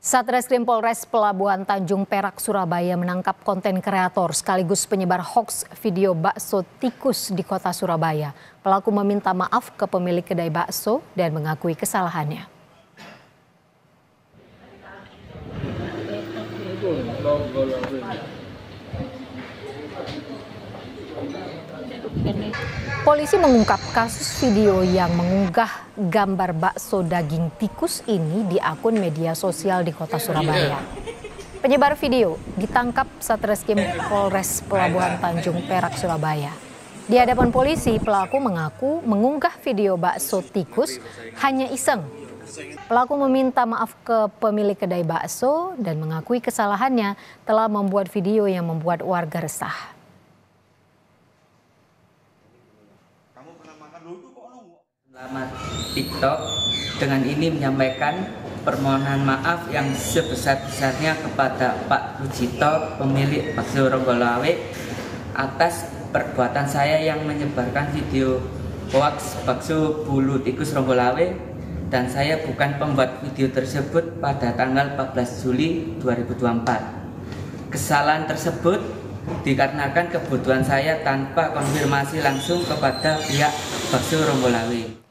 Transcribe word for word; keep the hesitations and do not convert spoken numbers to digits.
Satreskrim Polres Pelabuhan Tanjung Perak, Surabaya menangkap konten kreator sekaligus penyebar hoaks video bakso tikus di kota Surabaya. Pelaku meminta maaf ke pemilik kedai bakso dan mengakui kesalahannya. Polisi mengungkap kasus video yang mengunggah gambar bakso daging tikus ini di akun media sosial di kota Surabaya. Penyebar video ditangkap Satreskrim Polres Pelabuhan Tanjung Perak, Surabaya. Di hadapan polisi, pelaku mengaku mengunggah video bakso tikus hanya iseng. Pelaku meminta maaf ke pemilik kedai bakso dan mengakui kesalahannya telah membuat video yang membuat warga resah. Selamat TikTok dengan ini menyampaikan permohonan maaf yang sebesar-besarnya kepada Pak Rujito, pemilik bakso Ronggolawe, atas perbuatan saya yang menyebarkan video hoaks bakso bulu tikus Ronggolawe, dan saya bukan pembuat video tersebut pada tanggal empat belas Juli dua ribu dua puluh empat. Kesalahan tersebut dikarenakan kebutuhan saya tanpa konfirmasi langsung kepada pihak bakso Ronggolawe.